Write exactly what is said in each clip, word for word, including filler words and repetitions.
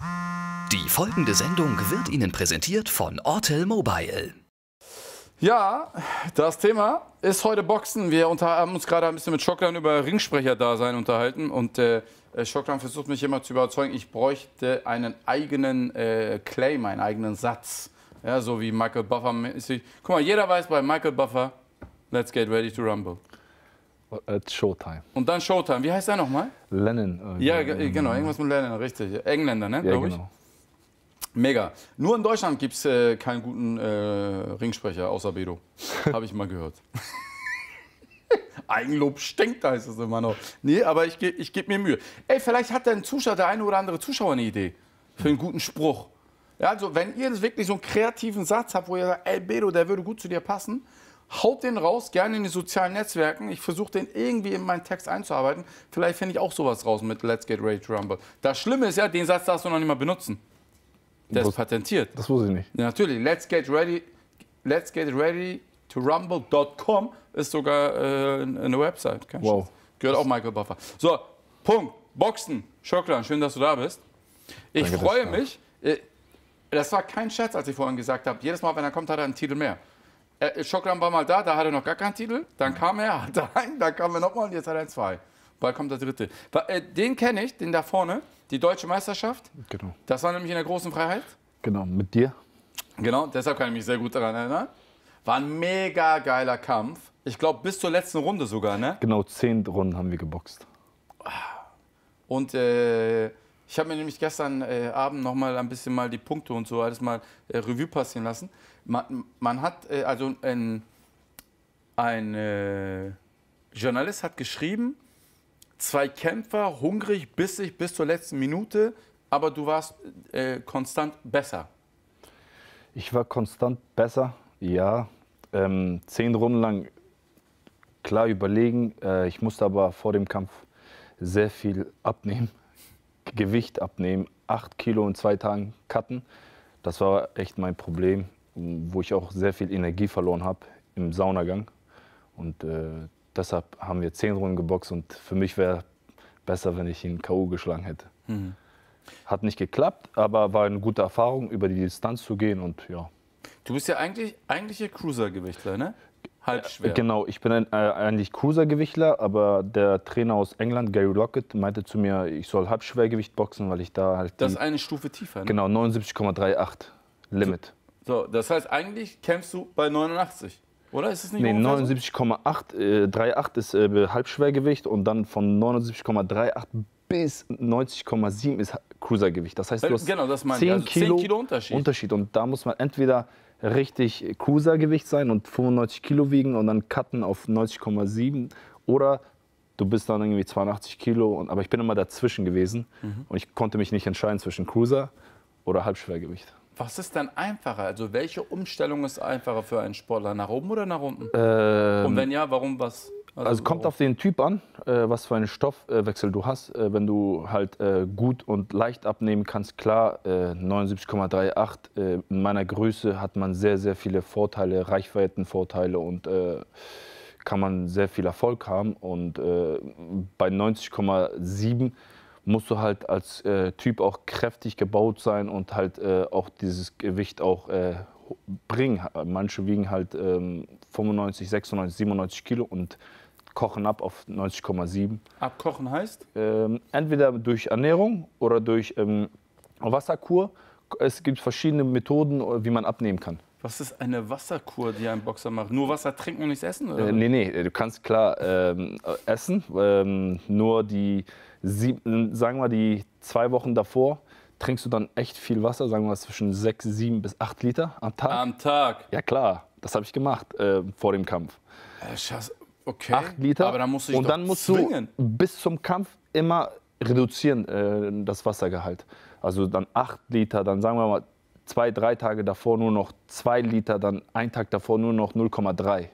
Die folgende Sendung wird Ihnen präsentiert von Ortel Mobile. Ja, das Thema ist heute Boxen. Wir unter, haben uns gerade ein bisschen mit Schoklan über Ringsprecher-Dasein unterhalten. Und äh, Schoklan versucht mich immer zu überzeugen, ich bräuchte einen eigenen äh, Claim, einen eigenen Satz. Ja, so wie Michael Buffer. Guck mal, jeder weiß bei Michael Buffer, let's get ready to rumble. It's Showtime. Und dann Showtime. Wie heißt der nochmal? Lennon. Äh, ja, genau, irgendwas mit Lennon, richtig. Engländer, ne? Ja, genau. Mega. Nur in Deutschland gibt es äh, keinen guten äh, Ringsprecher, außer Bedo. Habe ich mal gehört. Eigenlob stinkt, heißt es immer noch. Nee, aber ich, ich gebe mir Mühe. Ey, vielleicht hat der, Zuschauer, der eine oder andere Zuschauer eine Idee für einen guten Spruch. Ja, also wenn ihr wirklich so einen kreativen Satz habt, wo ihr sagt, ey Bedo, der würde gut zu dir passen, haut den raus, gerne in den sozialen Netzwerken. Ich versuche den irgendwie in meinen Text einzuarbeiten. Vielleicht finde ich auch sowas raus mit Let's Get Ready to Rumble. Das Schlimme ist ja, den Satz darfst du noch nicht mal benutzen. Der ist patentiert. Das wusste ich nicht. Ja, natürlich. Let's get ready, let's get ready to rumble Punkt com ist sogar äh, eine Website. Kein Wow. Scheiß. Gehört auch Michael Buffer. So, Punkt. Boxen. Schoklan, schön, dass du da bist. Ich Danke, freue mich. Äh, das war kein Scherz, als ich vorhin gesagt habe. Jedes Mal, wenn er kommt, hat er einen Titel mehr. Äh, Schoklan war mal da, da hat er noch gar keinen Titel. Dann kam er, hatte einen, dann kam er nochmal und jetzt hat er zwei. Bald kommt der dritte. Den kenne ich, den da vorne, die Deutsche Meisterschaft. Genau. Das war nämlich in der großen Freiheit. Genau, mit dir. Genau, deshalb kann ich mich sehr gut daran erinnern. War ein mega geiler Kampf. Ich glaube, bis zur letzten Runde sogar, ne? Genau, zehn Runden haben wir geboxt. Und äh, ich habe mir nämlich gestern äh, Abend noch mal ein bisschen mal die Punkte und so alles mal äh, Revue passieren lassen. Man, man hat, äh, also ein, ein äh, Journalist hat geschrieben, zwei Kämpfer, hungrig, bissig bis zur letzten Minute, aber du warst äh, konstant besser. Ich war konstant besser, ja. Ähm, zehn Runden lang klar überlegen. Äh, ich musste aber vor dem Kampf sehr viel abnehmen, Gewicht abnehmen, acht Kilo in zwei Tagen cutten. Das war echt mein Problem, wo ich auch sehr viel Energie verloren habe im Saunagang. Und äh, deshalb haben wir zehn Runden geboxt und für mich wäre besser, wenn ich ihn K O geschlagen hätte. Mhm. Hat nicht geklappt, aber war eine gute Erfahrung, über die Distanz zu gehen und ja. Du bist ja eigentlich eigentlicher Cruisergewichtler, ne? Halbschwer. Genau, ich bin ein, äh, eigentlich Cruisergewichtler, aber der Trainer aus England, Gary Lockett, meinte zu mir, ich soll Halbschwergewicht boxen, weil ich da halt... Das die, ist eine Stufe tiefer, ne? Genau, neunundsiebzig Komma achtunddreißig Limit. So, so, das heißt, eigentlich kämpfst du bei neunundachtzig, oder? Ist es nicht Nee, neunundsiebzig Komma achtunddreißig ist äh, Halbschwergewicht und dann von neunundsiebzig Komma achtunddreißig bis neunzig Komma sieben ist Cruisergewicht. Das heißt, du hast genau, das meine zehn, ich. Also Kilo zehn Kilo Unterschied. Unterschied. Und da muss man entweder richtig Cruisergewicht sein und fünfundneunzig Kilo wiegen und dann cutten auf neunzig Komma sieben oder du bist dann irgendwie zweiundachtzig Kilo. Und, aber ich bin immer dazwischen gewesen mhm. und ich konnte mich nicht entscheiden zwischen Cruiser oder Halbschwergewicht. Was ist dann einfacher? Also welche Umstellung ist einfacher für einen Sportler? Nach oben oder nach unten? Ähm, und wenn ja, warum was? Also, also kommt warum? Auf den Typ an, äh, was für einen Stoffwechsel du hast. Äh, wenn du halt äh, gut und leicht abnehmen kannst, klar, äh, neunundsiebzig Komma achtunddreißig. Äh, in meiner Größe hat man sehr, sehr viele Vorteile, Reichweitenvorteile und äh, kann man sehr viel Erfolg haben. Und äh, bei neunzig Komma sieben musst du halt als äh, Typ auch kräftig gebaut sein und halt äh, auch dieses Gewicht auch äh, bringen. Manche wiegen halt ähm, fünfundneunzig, sechsundneunzig, siebenundneunzig Kilo und kochen ab auf neunzig Komma sieben. Abkochen heißt? Ähm, entweder durch Ernährung oder durch ähm, Wasserkur. Es gibt verschiedene Methoden, wie man abnehmen kann. Was ist eine Wasserkur, die ein Boxer macht? Nur Wasser trinken und nichts essen? Oder? Äh, nee, nee, du kannst klar ähm, essen. Ähm, nur die, sieb, sagen wir, die zwei Wochen davor trinkst du dann echt viel Wasser, sagen wir mal zwischen sechs, sieben bis acht Liter am Tag. Am Tag? Ja klar, das habe ich gemacht äh, vor dem Kampf. Äh, Scheiße. Okay. acht Liter. Aber dann musst du dich und doch dann musst zwingen. du bis zum Kampf immer reduzieren, äh, das Wassergehalt. Also dann acht Liter, dann sagen wir mal zwei, drei Tage davor nur noch zwei Liter, dann einen Tag davor nur noch null Komma drei.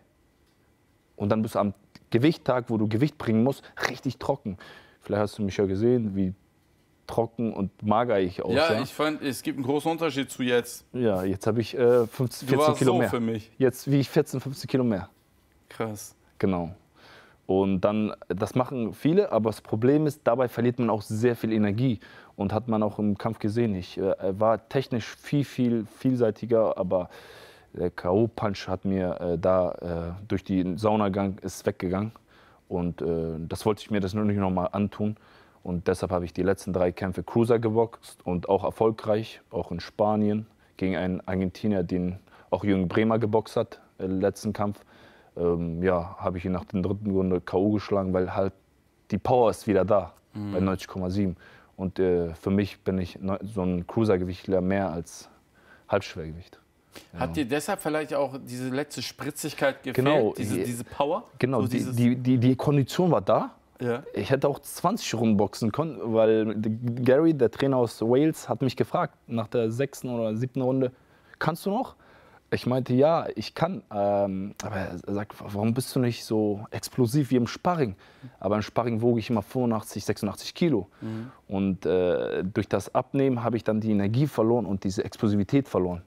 Und dann bist du am Gewichttag, wo du Gewicht bringen musst, richtig trocken. Vielleicht hast du mich ja gesehen, wie trocken und mager ich aussah. Ja, ich fand, es gibt einen großen Unterschied zu jetzt. Ja, jetzt habe ich äh, fünfzehn, vierzehn Kilo so mehr. Für mich. Jetzt wiege ich vierzehn, fünfzehn Kilo mehr. Krass. Genau. Und dann, das machen viele, aber das Problem ist, dabei verliert man auch sehr viel Energie. Und hat man auch im Kampf gesehen. Ich äh, war technisch viel, viel vielseitiger, aber der K O-Punch hat mir äh, da äh, durch den Saunagang ist weggegangen. Und äh, das wollte ich mir das nur nicht nochmal antun. Und deshalb habe ich die letzten drei Kämpfe Cruiser geboxt und auch erfolgreich, auch in Spanien, gegen einen Argentinier, den auch Jürgen Bremer geboxt hat, im letzten Kampf. Ähm, ja, habe ich ihn nach der dritten Runde K O geschlagen, weil halt die Power ist wieder da, mhm. bei neunzig Komma sieben. Und äh, für mich bin ich so ein Cruisergewichtler mehr als Halbschwergewicht. Hat ja. dir deshalb vielleicht auch diese letzte Spritzigkeit gefehlt, genau, diese, die, diese Power? Genau, so die, die, die, die Kondition war da. Ja. Ich hätte auch zwanzig Runden boxen können, weil Gary, der Trainer aus Wales, hat mich gefragt nach der sechsten oder siebten Runde, kannst du noch? Ich meinte, ja, ich kann. Ähm, aber er sagt, warum bist du nicht so explosiv wie im Sparring? Aber im Sparring wog ich immer fünfundachtzig, sechsundachtzig Kilo. Mhm. Und äh, durch das Abnehmen habe ich dann die Energie verloren und diese Explosivität verloren.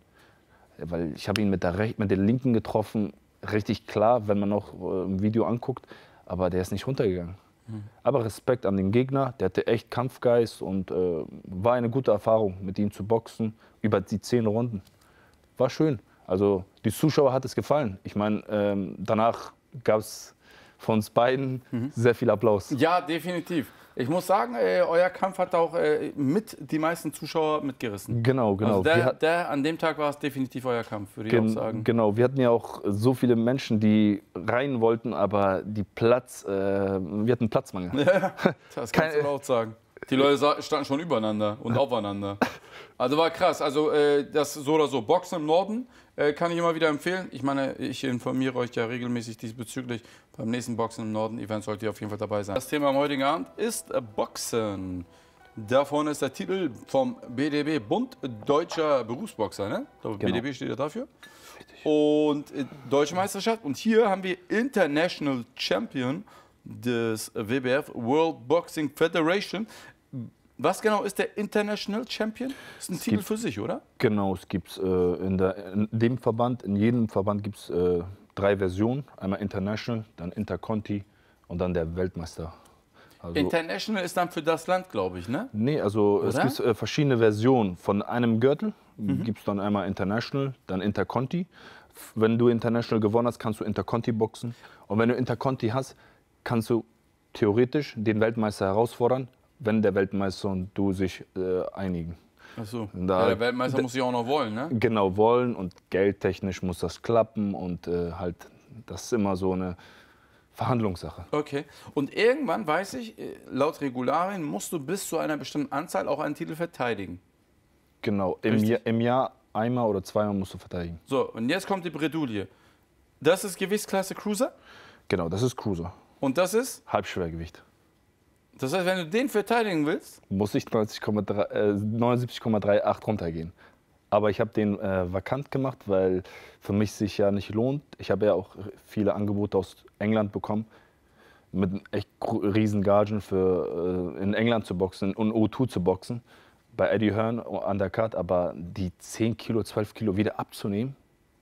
Weil ich habe ihn mit der, Rech mit der Linken getroffen, richtig klar, wenn man noch äh, ein Video anguckt. Aber der ist nicht runtergegangen. Mhm. Aber Respekt an den Gegner, der hatte echt Kampfgeist und äh, war eine gute Erfahrung, mit ihm zu boxen, über die zehn Runden. War schön. Also die Zuschauer hat es gefallen. Ich meine, ähm, danach gab es von uns beiden mhm. sehr viel Applaus. Ja, definitiv. Ich muss sagen, äh, euer Kampf hat auch äh, mit die meisten Zuschauer mitgerissen. Genau, genau. Also der, der, an dem Tag war es definitiv euer Kampf, würde ich auch sagen. Genau, wir hatten ja auch so viele Menschen, die rein wollten, aber die Platz, äh, wir hatten Platzmangel. Ja, das kannst du laut sagen. Die Leute standen schon übereinander und aufeinander. Also war krass. Also äh, das so oder so. Boxen im Norden äh, kann ich immer wieder empfehlen. Ich meine, ich informiere euch ja regelmäßig diesbezüglich. Beim nächsten Boxen im Norden-Event sollt ihr auf jeden Fall dabei sein. Das Thema am heutigen Abend ist äh, Boxen. Da vorne ist der Titel vom B D B, Bund Deutscher Berufsboxer. Ne? Genau. B D B steht ja dafür. Und äh, Deutsche Meisterschaft. Und hier haben wir International Champion des W B F, World Boxing Federation. Was genau ist der International Champion? Das ist ein es Titel für sich, oder? Genau, es gibt äh, in, in dem Verband, in jedem Verband gibt es äh, drei Versionen. Einmal International, dann Interconti und dann der Weltmeister. Also, International ist dann für das Land, glaube ich, ne? Nee, also oder? Es gibt äh, verschiedene Versionen. Von einem Gürtel mhm. gibt es dann einmal International, dann Interconti. Wenn du International gewonnen hast, kannst du Interconti boxen. Und wenn du Interconti hast, kannst du theoretisch den Weltmeister herausfordern, wenn der Weltmeister und du sich äh, einigen. Ach so. Da, ja, der Weltmeister muss sich auch noch wollen, ne? Genau, wollen und geldtechnisch muss das klappen und äh, halt, das ist immer so eine Verhandlungssache. Okay. Und irgendwann, weiß ich, laut Regularien musst du bis zu einer bestimmten Anzahl auch einen Titel verteidigen. Genau, im, Jahr, im Jahr einmal oder zweimal musst du verteidigen. So, und jetzt kommt die Bredouille. Das ist Gewichtsklasse Cruiser? Genau, das ist Cruiser. Und das ist? Halbschwergewicht. Das heißt, wenn du den verteidigen willst? Muss ich neunundsiebzig Komma achtunddreißig runtergehen. Aber ich habe den äh, vakant gemacht, weil für mich sich ja nicht lohnt. Ich habe ja auch viele Angebote aus England bekommen, mit echt riesen Gagen für äh, in England zu boxen und O zwei zu boxen, bei Eddie Hearn an der Card, aber die zehn Kilo, zwölf Kilo wieder abzunehmen.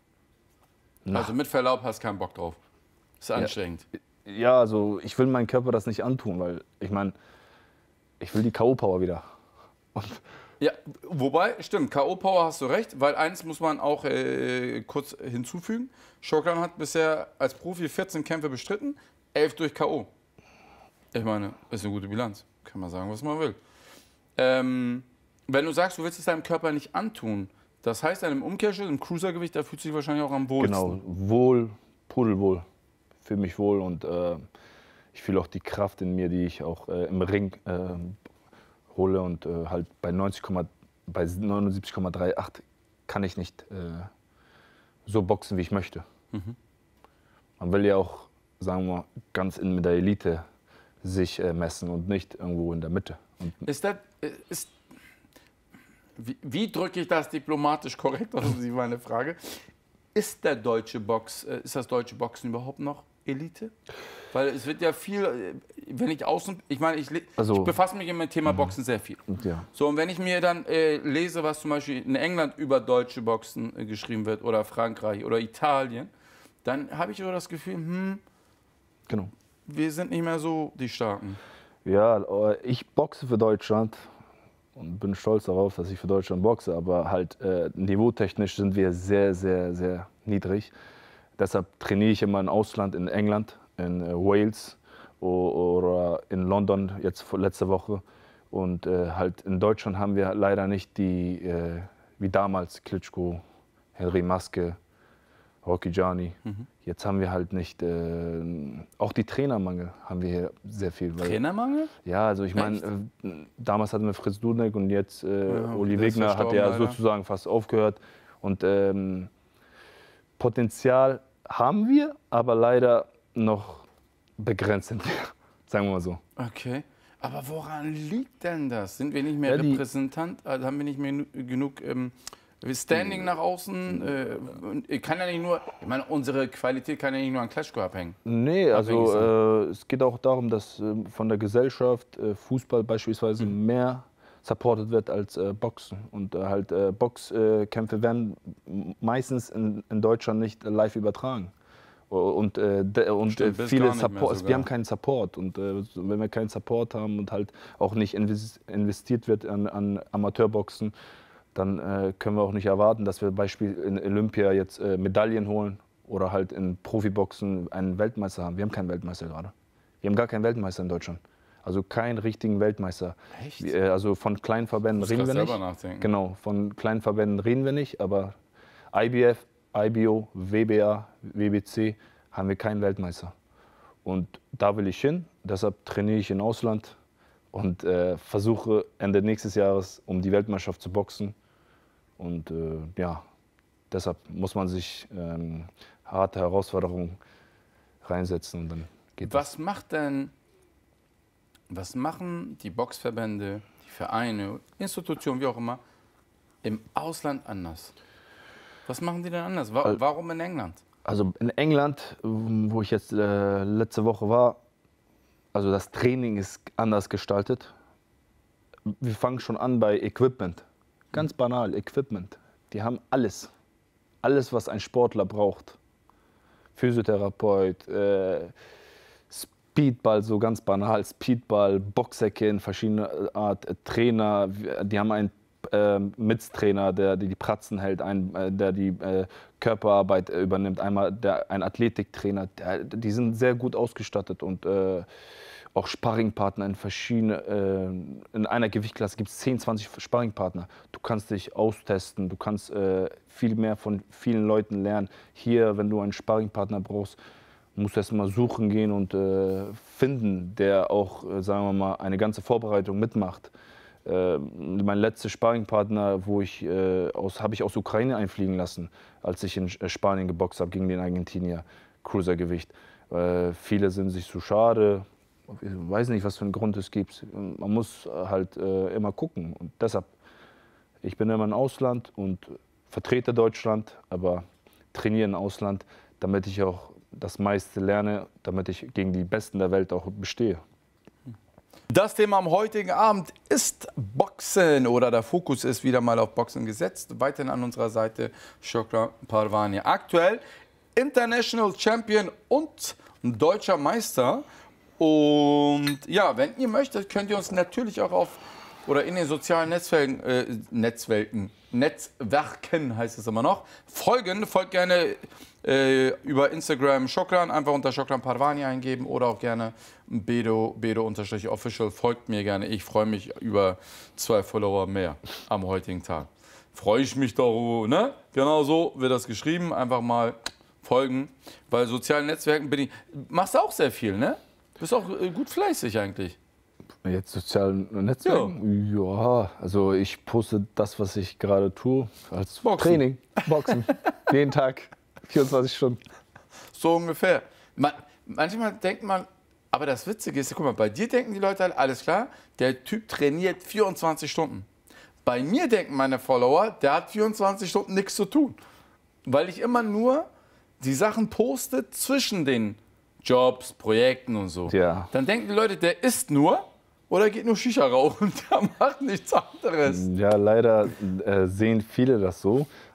Na. Also mit Verlaub hast du keinen Bock drauf. Ist anstrengend. Ja. Ja, also ich will meinem Körper das nicht antun, weil ich meine, ich will die K O-Power wieder. Und ja, wobei, stimmt, K O-Power hast du recht, weil eins muss man auch äh, kurz hinzufügen. Shogun hat bisher als Profi vierzehn Kämpfe bestritten, elf durch K O. Ich meine, ist eine gute Bilanz, kann man sagen, was man will. Ähm, wenn du sagst, du willst es deinem Körper nicht antun, das heißt, einem Umkehrschluss, im Cruisergewicht, da fühlt sich wahrscheinlich auch am wohlsten. Genau, wohl, pudelwohl. Ich fühle mich wohl und äh, ich fühle auch die Kraft in mir, die ich auch äh, im Ring äh, hole. Und äh, halt bei, bei neunundsiebzig Komma achtunddreißig kann ich nicht äh, so boxen, wie ich möchte. Mhm. Man will ja auch, sagen wir mal, ganz in mit der Elite sich äh, messen und nicht irgendwo in der Mitte. Und ist das, ist, wie, wie drücke ich das diplomatisch korrekt aus? Das ist meine Frage. Ist der deutsche Box, ist das deutsche Boxen überhaupt noch Elite? Weil es wird ja viel, wenn ich außen, ich meine, ich, also, ich befasse mich mit dem Thema Boxen sehr viel. Ja. So, und wenn ich mir dann äh, lese, was zum Beispiel in England über deutsche Boxen äh, geschrieben wird oder Frankreich oder Italien, dann habe ich so das Gefühl, hm, genau. wir sind nicht mehr so die Starken? Ja, ich boxe für Deutschland und bin stolz darauf, dass ich für Deutschland boxe, aber halt äh, niveautechnisch sind wir sehr, sehr, sehr niedrig. Deshalb trainiere ich immer im Ausland, in England, in äh, Wales oder in London jetzt letzte Woche. Und äh, halt in Deutschland haben wir leider nicht die, äh, wie damals, Klitschko, Henry Maske, Rocky Gianni. Mhm. Jetzt haben wir halt nicht, äh, auch die Trainermangel haben wir hier sehr viel. Weil, Trainermangel? Ja, also ich meine, äh, damals hatten wir Fritz Dudek und jetzt äh, ja, Uli Wegner hat ja leider sozusagen fast aufgehört. Und ähm, Potenzial haben wir, aber leider noch begrenzt sind wir, sagen wir mal so. Okay, aber woran liegt denn das? Sind wir nicht mehr ja, Repräsentant, also haben wir nicht mehr genug ähm, Standing nach außen? Äh, kann ja nicht nur, ich meine, unsere Qualität kann ja nicht nur an Klitschko abhängen. Nee, also äh, es geht auch darum, dass äh, von der Gesellschaft äh, Fußball beispielsweise mhm. mehr supported wird als äh, Boxen. Und äh, halt äh, Boxkämpfe äh, werden meistens in, in Deutschland nicht live übertragen. Und, äh, und Stimmt, äh, viele Support, wir haben keinen Support. Und äh, wenn wir keinen Support haben und halt auch nicht investiert wird an, an Amateurboxen, dann äh, können wir auch nicht erwarten, dass wir beispielsweise in Olympia jetzt äh, Medaillen holen oder halt in Profiboxen einen Weltmeister haben. Wir haben keinen Weltmeister gerade. Wir haben gar keinen Weltmeister in Deutschland. Also keinen richtigen Weltmeister. Echt? Äh, also von kleinen Verbänden reden wir nicht. Nachdenken. Genau, von kleinen Verbänden reden wir nicht, aber I B F, I B O, W B A, W B C haben wir keinen Weltmeister. Und da will ich hin, deshalb trainiere ich im Ausland und äh, versuche Ende nächstes Jahres um die Weltmeisterschaft zu boxen. Und äh, ja, deshalb muss man sich ähm, harte Herausforderungen reinsetzen und dann geht Was das. macht denn, was machen die Boxverbände, die Vereine, Institutionen, wie auch immer, im Ausland anders? Was machen die denn anders? Warum in England? Also in England, wo ich jetzt äh, letzte Woche war, also das Training ist anders gestaltet. Wir fangen schon an bei Equipment. Ganz banal, Equipment. Die haben alles. Alles, was ein Sportler braucht. Physiotherapeut, äh, Speedball, so ganz banal, Speedball, Boxsäcke in verschiedener Art, äh, Trainer. Die haben einen äh, Mittrainer, der die, die Pratzen hält, einen, äh, der die äh, Körperarbeit äh, übernimmt. Einmal der, ein Athletiktrainer. Der, die sind sehr gut ausgestattet und äh, auch Sparringpartner in verschiedene, äh, in einer Gewichtsklasse gibt es zehn, zwanzig Sparringpartner. Du kannst dich austesten, du kannst äh, viel mehr von vielen Leuten lernen. Hier, wenn du einen Sparringpartner brauchst, musst du erst mal suchen gehen und äh, finden, der auch, äh, sagen wir mal, eine ganze Vorbereitung mitmacht. Äh, mein letzter Sparringpartner, wo ich äh, aus, habe ich aus Ukraine einfliegen lassen, als ich in Spanien geboxt habe gegen den Argentinier, Cruisergewicht. Äh, viele sind sich zu schade. Ich weiß nicht, was für einen Grund es gibt. Man muss halt äh, immer gucken. Und deshalb, ich bin immer im Ausland und vertrete Deutschland, aber trainiere im Ausland, damit ich auch das meiste lerne, damit ich gegen die Besten der Welt auch bestehe. Das Thema am heutigen Abend ist Boxen oder der Fokus ist wieder mal auf Boxen gesetzt. Weiterhin an unserer Seite Shokran Parvani. Aktuell International Champion und deutscher Meister. Und ja, wenn ihr möchtet, könnt ihr uns natürlich auch auf oder in den sozialen Netzwerken, äh, Netzwerken, Netzwerken heißt es immer noch, folgen. Folgt gerne äh, über Instagram Shokran, einfach unter Shokran Parvani eingeben oder auch gerne Bedo, Bedo-Official. Folgt mir gerne. Ich freue mich über zwei Follower mehr am heutigen Tag. Freue ich mich doch, ne? Genau so wird das geschrieben. Einfach mal folgen. Bei sozialen Netzwerken bin ich, machst du auch sehr viel, ne? Bist auch gut fleißig eigentlich. Jetzt sozialen Netzwerken? Ja. ja, also ich poste das, was ich gerade tue, als Boxen. Training, Boxen, jeden Tag, vierundzwanzig Stunden. So ungefähr. Man, manchmal denkt man, aber das Witzige ist, guck mal, bei dir denken die Leute halt, alles klar, der Typ trainiert vierundzwanzig Stunden. Bei mir denken meine Follower, der hat vierundzwanzig Stunden nichts zu tun. Weil ich immer nur die Sachen poste zwischen den Jobs, Projekten und so. Ja. Dann denken die Leute, der isst nur oder geht nur Shisha rauchen, der macht nichts anderes. Ja, leider äh, sehen viele das so.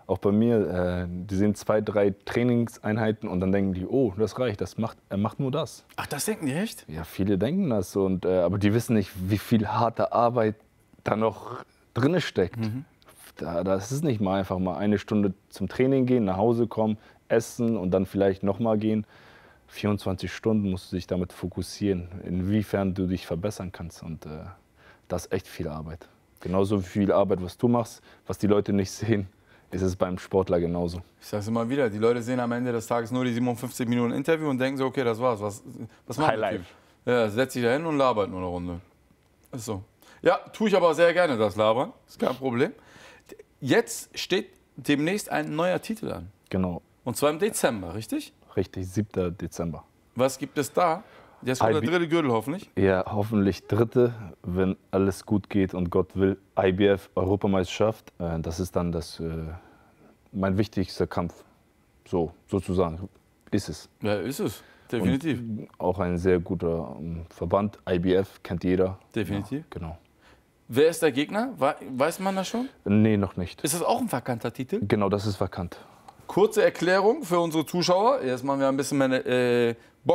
Auch bei mir, äh, die sehen zwei, drei Trainingseinheiten und dann denken die, oh, das reicht, das macht, er macht nur das. Ach, das denken die echt? Ja, viele denken das, und, äh, aber die wissen nicht, wie viel harte Arbeit da noch drin steckt. Mhm. Da, das ist nicht mal einfach mal eine Stunde zum Training gehen, nach Hause kommen, essen und dann vielleicht nochmal gehen. vierundzwanzig Stunden musst du dich damit fokussieren, inwiefern du dich verbessern kannst. Und äh, das ist echt viel Arbeit. Genauso viel Arbeit, was du machst, was die Leute nicht sehen, ist es beim Sportler genauso. Ich sag's immer wieder, die Leute sehen am Ende des Tages nur die siebenundfünfzig Minuten Interview und denken so, okay, das war's. Was, was macht der Typ? Ja, setzt sich da hin und labert nur eine Runde. Ist so. Ja, tue ich aber sehr gerne, das Labern. Ist kein Problem. Jetzt steht demnächst ein neuer Titel an. Genau. Und zwar im Dezember, richtig? Richtig, siebter Dezember. Was gibt es da? Jetzt kommt der dritte Gürtel hoffentlich. Ja, hoffentlich dritte, wenn alles gut geht und Gott will. I B F-Europameisterschaft, äh, das ist dann das, äh, mein wichtigster Kampf. So, sozusagen, ist es. Ja, ist es. Definitiv. Und auch ein sehr guter ähm, Verband. I B F kennt jeder. Definitiv. Ja, genau. Wer ist der Gegner? Weiß man das schon? Nee, noch nicht. Ist das auch ein vakanter Titel? Genau, das ist vakant. Kurze Erklärung für unsere Zuschauer. Jetzt machen wir ein bisschen meine äh,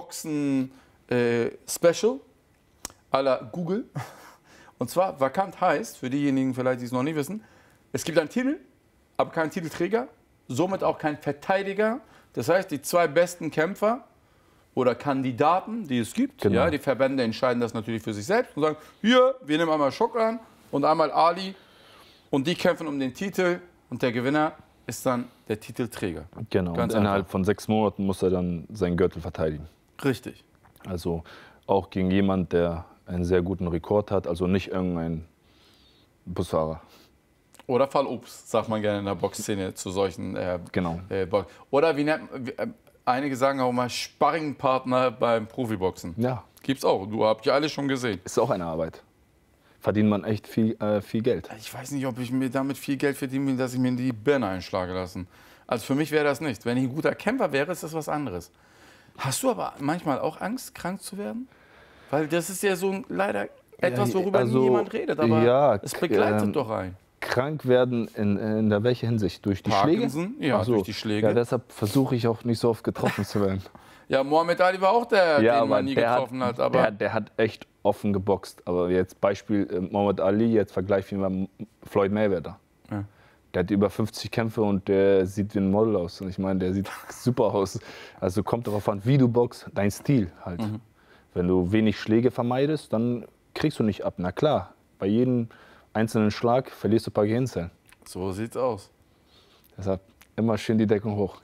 Boxen-Special äh, à la Google. Und zwar, vakant heißt, für diejenigen vielleicht, die es noch nicht wissen, es gibt einen Titel, aber keinen Titelträger, somit auch keinen Verteidiger. Das heißt, die zwei besten Kämpfer oder Kandidaten, die es gibt, genau. Ja, die Verbände entscheiden das natürlich für sich selbst und sagen, hier, wir nehmen einmal Schokran und einmal Ali und die kämpfen um den Titel und der Gewinner ist dann der Titelträger. Genau, Ganz und innerhalb einfach. von sechs Monaten muss er dann seinen Gürtel verteidigen. Richtig. Also auch gegen jemanden, der einen sehr guten Rekord hat, also nicht irgendein Busfahrer. Oder Fallobst, sagt man gerne in der Boxszene zu solchen äh, Genau. Äh, Bo Oder wie nennt wie, äh, einige sagen auch mal Sparringpartner beim Profiboxen. Ja. Gibt's auch. Du habt ja alles schon gesehen. Ist auch eine Arbeit. Verdient man echt viel, äh, viel Geld. Ich weiß nicht, ob ich mir damit viel Geld verdienen will, dass ich mir in die Birne einschlage lassen. Also für mich wäre das nicht. Wenn ich ein guter Kämpfer wäre, ist das was anderes. Hast du aber manchmal auch Angst, krank zu werden? Weil das ist ja so leider etwas, worüber also, nie jemand redet, aber ja, es begleitet ähm, doch einen. Krank werden in, in der welcher Hinsicht? Durch die Parkinson? Schläge? Ja, Ach so. durch die Schläge. Ja, deshalb versuche ich auch nicht so oft getroffen zu werden. Ja, Mohammed Ali war auch der, Ja, den man nie der getroffen hat, hat. Aber der, der hat echt offen geboxt. Aber jetzt Beispiel äh, Mohammed Ali, jetzt vergleichen wir mal Floyd Mayweather. Ja. Der hat über fünfzig Kämpfe und der sieht wie ein Model aus. Und ich meine, der sieht super aus. Also kommt darauf an, wie du boxst, dein Stil halt. Mhm. Wenn du wenig Schläge vermeidest, dann kriegst du nicht ab. Na klar, bei jedem einzelnen Schlag verlierst du ein paar Gehirnzellen. So sieht's aus. Deshalb immer schön die Deckung hoch.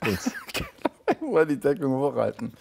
Immer die Deckung hochhalten.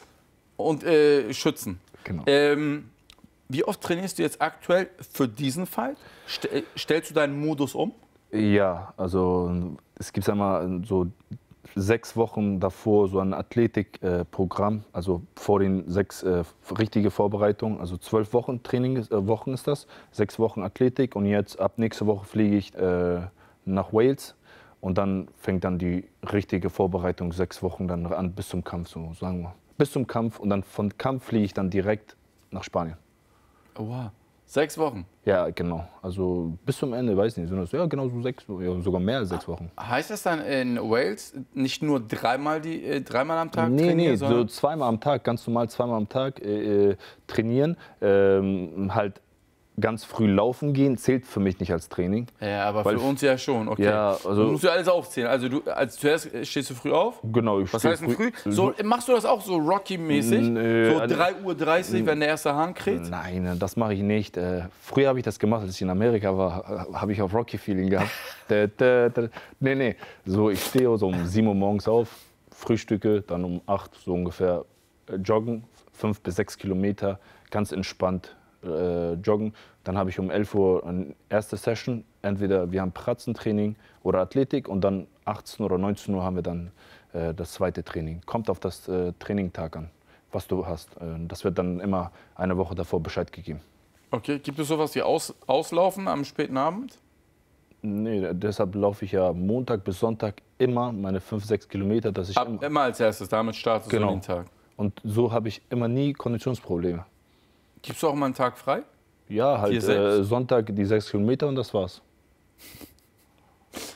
Und äh, schützen. Genau. Ähm, wie oft trainierst du jetzt aktuell für diesen Fight? St stellst du deinen Modus um? Ja, also es gibt einmal so sechs Wochen davor so ein Athletikprogramm, äh, also vor den sechs äh, richtige Vorbereitungen, also zwölf Wochen Training äh, Wochen ist das, sechs Wochen Athletik und jetzt ab nächste Woche fliege ich äh, nach Wales und dann fängt dann die richtige Vorbereitung sechs Wochen dann an bis zum Kampf, so sagen wir, bis zum Kampf und dann von Kampf fliege ich dann direkt nach Spanien. Oh, wow. Sechs Wochen? Ja, genau. Also bis zum Ende, weiß nicht. Ja, genau so sechs, ja, sogar mehr als sechs Wochen. Heißt das dann in Wales nicht nur dreimal, die, äh, dreimal am Tag nee, trainieren? Nee, so zweimal am Tag, ganz normal zweimal am Tag äh, trainieren. Ähm, halt ganz früh laufen gehen, zählt für mich nicht als Training. Ja, aber für uns ja schon, okay. Ja, also du musst ja alles aufzählen. Also du, als zuerst stehst du früh auf? Genau, ich Was heißt denn früh? So, machst du das auch so Rocky-mäßig? Nö, so drei Uhr dreißig, wenn der erste Hahn kräht? Nein, das mache ich nicht. Äh, früher habe ich das gemacht, als ich in Amerika war, habe ich auch Rocky-Feeling gehabt. da, da, da. Nee, nee, so ich stehe so um sieben Uhr morgens auf, frühstücke, dann um acht so ungefähr äh, joggen, fünf bis sechs Kilometer, ganz entspannt äh, joggen. Dann habe ich um elf Uhr eine erste Session. Entweder wir haben Pratzentraining oder Athletik und dann achtzehn oder neunzehn Uhr haben wir dann äh, das zweite Training. Kommt auf das äh, Trainingtag an, was du hast. Äh, das wird dann immer eine Woche davor Bescheid gegeben. Okay, gibt es sowas wie Aus Auslaufen am späten Abend? Nee, deshalb laufe ich ja Montag bis Sonntag immer meine fünf, sechs Kilometer. Dass ich Ab, immer, immer als erstes, damit startest genau. du den Tag. Und so habe ich immer nie Konditionsprobleme. Gibst du auch mal einen Tag frei? Ja, halt äh, Sonntag die sechs Kilometer und das war's.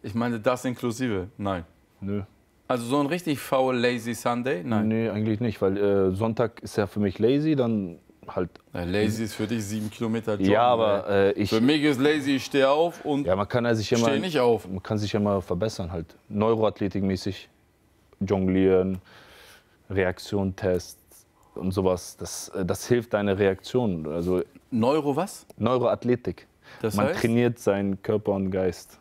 ich meine das inklusive. Nein. Nö. Also so ein richtig faul, lazy Sunday? Nein. Nee, eigentlich nicht, weil äh, Sonntag ist ja für mich lazy, dann halt. Ja, lazy ist für dich sieben Kilometer joggen. Ja, aber äh, ich. Für mich ist lazy, ich stehe auf und Ja, man kann ja sich immer. stehe nicht auf. Man kann sich ja mal verbessern halt. Neuroathletikmäßig. Jonglieren, Reaktionstests und sowas. Das, äh, das hilft deine Reaktion. Also Neuro was? Neuroathletik. Das Man heißt? trainiert seinen Körper und Geist.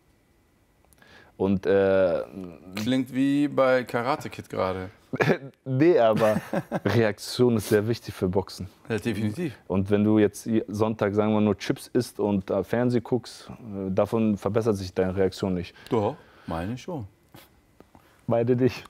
Und äh, Klingt wie bei Karate Kid gerade. nee, aber Reaktion ist sehr wichtig für Boxen. Ja, definitiv. Und wenn du jetzt Sonntag, sagen wir, nur Chips isst und äh, Fernsehen guckst, äh, davon verbessert sich deine Reaktion nicht. Doch, meine schon. Beide dich.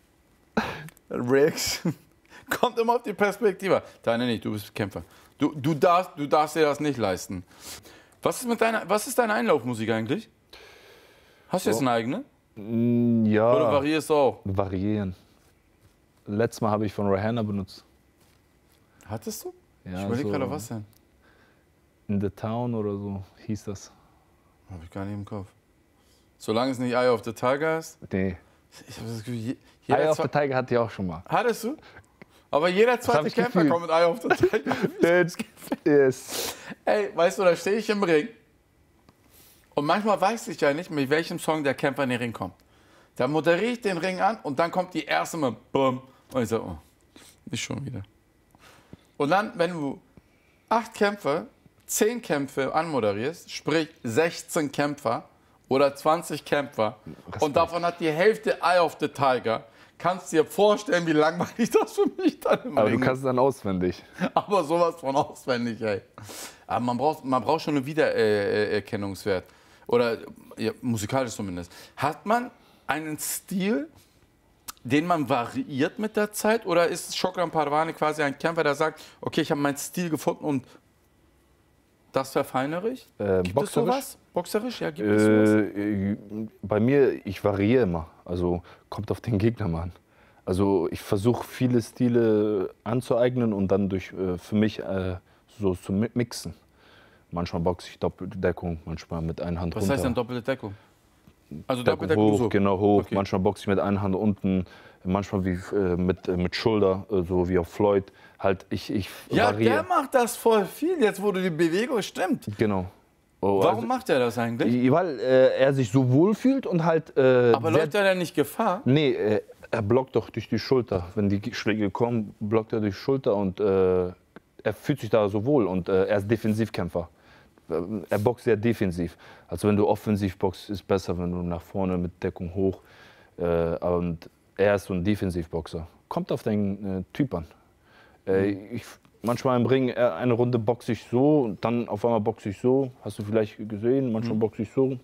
Reaction kommt immer auf die Perspektive. Deine nicht, du bist Kämpfer. Du, du, darfst, du darfst dir das nicht leisten. Was ist, mit deiner, was ist deine Einlaufmusik eigentlich? Hast du jetzt eine eigene? Mm, ja, Oder variierst du auch? variieren. Letztes Mal habe ich von Rihanna benutzt. Hattest du? Ja, ich überlege so gerade, was denn? In the Town oder so hieß das. Habe ich gar nicht im Kopf. Solange es nicht Eye of the Tiger ist. Nee. Ich habe das Gefühl, je- Eye jeder of the zwe- Tiger hatte ich auch schon mal. Hattest du? Aber jeder hab zweite ich Kämpfer gefühlt. kommt mit Eye of the Tiger. Yes. Ey, weißt du, da stehe ich im Ring. Und manchmal weiß ich ja nicht, mit welchem Song der Kämpfer in den Ring kommt. Da moderiere ich den Ring an und dann kommt die erste Mal, bumm. Und ich so, oh, nicht schon wieder. Und dann, wenn du acht Kämpfe, zehn Kämpfe anmoderierst, sprich sechzehn Kämpfer oder zwanzig Kämpfer und davon hat die Hälfte Eye of the Tiger, kannst du dir vorstellen, wie langweilig das für mich dann im Aber Ring du kannst es dann auswendig. aber sowas von auswendig, ey. Aber man braucht, man braucht schon einen Wiedererkennungswert. Oder ja, musikalisch zumindest. Hat man einen Stil, den man variiert mit der Zeit? Oder ist Shokran Parwane quasi ein Kämpfer, der sagt, okay, ich habe meinen Stil gefunden und das verfeinere ich? Äh, Gibt boxerisch? es sowas? Boxerisch? Ja, gibt es sowas? Äh, bei mir, ich variiere immer. Also kommt auf den Gegner mal an. Also ich versuche viele Stile anzueignen und dann durch äh, für mich äh, so zu mi- mixen. Manchmal boxe ich Doppeldeckung, manchmal mit einer Hand Was runter. heißt denn doppelte Deckung? Also Deckung Doppeldeckung hoch, so. genau hoch. Okay. Manchmal boxe ich mit einer Hand unten, manchmal wie, äh, mit, äh, mit Schulter, äh, so wie auf Floyd. Halt ich, ich Ja, variiere. der macht das voll viel, jetzt wo du die Bewegung stimmt. Genau. Oh, Warum also, macht er das eigentlich? weil äh, er sich so wohl fühlt und halt. Äh, Aber sehr- läuft er denn nicht Gefahr? Nee, äh, er blockt doch durch die Schulter. Wenn die Schläge kommen, blockt er durch die Schulter und äh, er fühlt sich da so wohl und äh, er ist Defensivkämpfer. Äh, Er boxt sehr defensiv. Also wenn du offensiv boxst, ist besser, wenn du nach vorne mit Deckung hoch. Äh, und er ist so ein Defensivboxer. Kommt auf den äh, Typ an. Äh, ich, manchmal im Ring, äh, eine Runde boxe ich so, und dann auf einmal boxe ich so. Hast du vielleicht gesehen? Manchmal boxe ich so.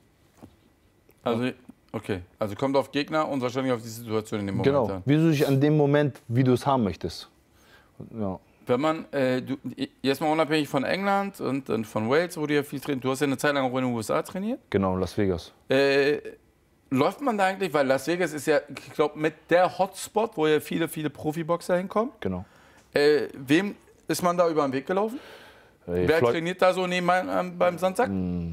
Also, okay. Also kommt auf Gegner und wahrscheinlich auf die Situation in dem Moment Genau. an. Wie du dich an dem Moment, wie du es haben möchtest. Ja. Wenn man, äh, du, jetzt mal unabhängig von England und, und von Wales, wo du ja viel trainiert, du hast ja eine Zeit lang auch in den U S A trainiert. Genau, Las Vegas. Äh, läuft man da eigentlich, weil Las Vegas ist ja, ich glaube, mit der Hotspot, wo ja viele, viele Profiboxer hinkommen. Genau. Äh, wem ist man da über den Weg gelaufen? Hey, Wer Floyd, trainiert da so nebenan ähm, beim Sandsack?